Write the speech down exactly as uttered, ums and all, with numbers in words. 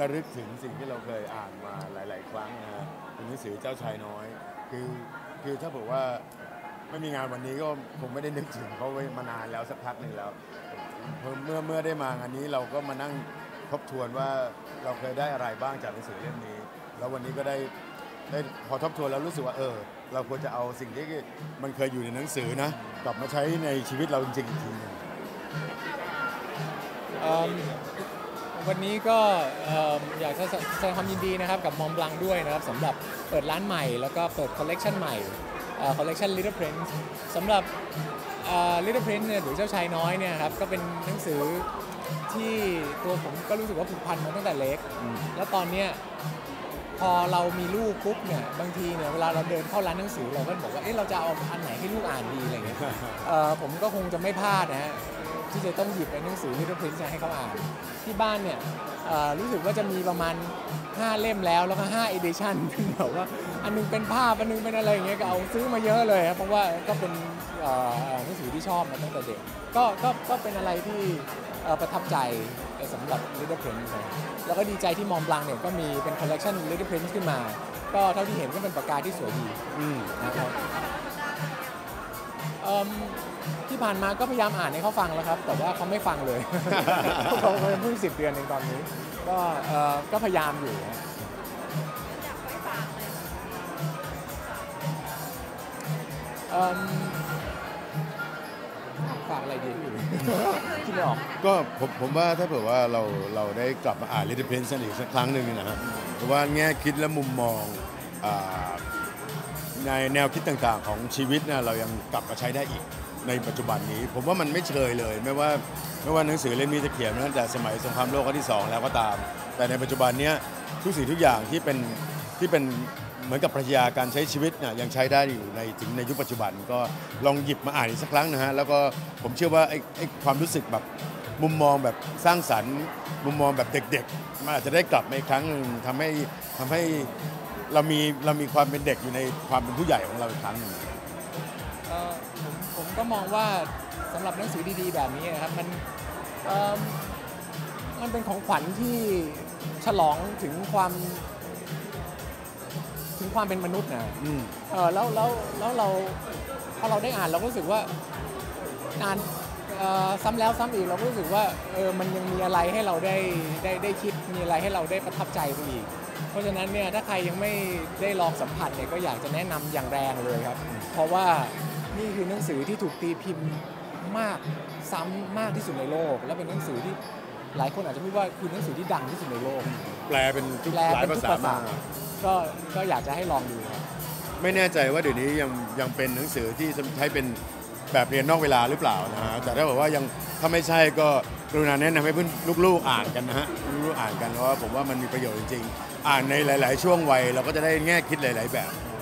ระลึกถึงสิ่งที่เราเคยอ่านมาหลายๆครั้งนะฮะเป็นหนังสือเจ้าชายน้อยคือคือถ้าบอกว่าไม่มีงานวันนี้ก็คงไม่ได้นึกถึงเขาไว้มานานแล้วสักพักหนึ่งแล้วเมื่อเมื่อได้มางานนี้เราก็มานั่งทบทวนว่าเราเคยได้อะไรบ้างจากหนังสือเล่มนี้แล้ววันนี้ก็ได้ได้พอทบทวนแล้วรู้สึกว่าเออเราควรจะเอาสิ่งที่มันเคยอยู่ในหนังสือนะกลับมาใช้ในชีวิตเราจริงๆอีกทีนึงวันนี้ก็อยากจะแสดงความยินดีนะครับกับมอมบลังด้วยนะครับสำหรับเปิดร้านใหม่แล้วก็เปิดคอลเลกชันใหม่คอลเลกชัน Little Prince สำหรับ Little Prince เนี่ยหรือเจ้าชายน้อยเนี่ยครับก็เป็นหนังสือที่ตัวผมก็รู้สึกว่าผูกพันมาตั้งแต่เล็กแล้วตอนเนี้ยพอเรามีลูกปุ๊บเนี่ยบางทีเนี่ยเวลาเราเดินเข้าร้านหนังสือเราก็บอกว่าเอ๊ะเราจะเอาอันไหนให้ลูกอ่านดีอะไรเงี้ยผมก็คงจะไม่พลาดนะฮะที่จะต้องหยิบหนังสือ Little Prince ให้เขาอ่านที่บ้านเนี่ยรู้สึกว่าจะมีประมาณห้าเล่มแล้วแล้วก็ห้า edition แบบว่าอันนึงเป็นภาพอันนึงเป็นอะไรอย่างเงี้ยก็เอาซื้อมาเยอะเลยครับเพราะว่าก็เป็นหนังสือที่ชอบมาตั้งแต่เด็กก็ก็ก็เป็นอะไรที่ประทับใจสำหรับ Little Prince แล้วก็ดีใจที่มอมบลังเนี่ยก็มีเป็นคอลเลกชัน Little Prince ขึ้นมาก็เท่าที่เห็นก็เป็นปากกาที่สวยดีนะครับที่ผ่านมาก็พยายามอ่านให้เขาฟังแล้วครับแต่ว่าเขาไม่ฟังเลยเขาเพิ่งสิบเดือนเองตอนนี้ก็ก็พยายามอยู่ฝากอะไรดีคิดไม่ออกก็ผมผมว่าถ้าเผื่อว่าเราเราได้กลับมาอ่าน Little Prince อีกสักครั้งหนึ่งนะฮะเพราะว่าแง่คิดและมุมมองในแนวคิดต่างๆของชีวิตนะเรายังกลับมาใช้ได้อีกในปัจจุบันนี้ผมว่ามันไม่เชยเลยไม่ว่าไม่ว่าหนังสือเล่มนี้จะเขียนมาตั้งแต่สมัยสงครามโลกครั้งที่สองแล้วก็ตามแต่ในปัจจุบันนี้ทุกสิ่งทุกอย่างที่เป็นที่เป็นเหมือนกับปรัชญาการใช้ชีวิตเนี่ยยังใช้ได้อยู่ในถึงในยุคปัจจุบันก็ลองหยิบมาอ่านอีกสักครั้งนะฮะแล้วก็ผมเชื่อว่าไอ้ไอ้ความรู้สึกแบบมุมมองแบบสร้างสรรค์มุมมองแบบเด็กๆมันอาจจะได้กลับมาอีกครั้งนึงทำให้ทำให้เรามีเรามีความเป็นเด็กอยู่ในความเป็นผู้ใหญ่ของเราอีกครั้งนึงผมผมก็มองว่าสำหรับหนังสือดีๆแบบนี้นะครับมันมันเป็นของขวัญที่ฉลองถึงความถึงความเป็นมนุษย์นะแล้วแล้วแล้วเราพอเราได้อ่านเราก็รู้สึกว่าอ่านซ้ำแล้วซ้ำอีกเราก็รู้สึกว่าเออมันยังมีอะไรให้เราได้ได้ได้คิดมีอะไรให้เราได้ประทับใจไปอีกเพราะฉะนั้นเนี่ยถ้าใครยังไม่ได้ลองสัมผัสเนี่ยก็อยากจะแนะนำอย่างแรงเลยครับเพราะว่านี่คือหนังสือที่ถูกตีพิมพ์มากซ้ำมากที่สุดในโลกและเป็นหนังสือที่หลายคนอาจจะพูดว่าคือหนังสือที่ดังที่สุดในโลกแปลเป็นทุกหลายภาษามากก็ก็อยากจะให้ลองดูครับไม่แน่ใจว่าเดี๋ยวนี้ยังยังเป็นหนังสือที่ใช้เป็นแบบเรียนนอกเวลาหรือเปล่านะฮะแต่ถ้าบอกว่ายังถ้าไม่ใช่ก็กรุณาแนะนำให้เพื่อนลูกๆอ่านกันนะฮะลูกๆอ่านกันเพราะว่าผมว่ามันมีประโยชน์จริงๆอ่านในหลายๆช่วงวัยเราก็จะได้แง่คิดหลายๆแบบ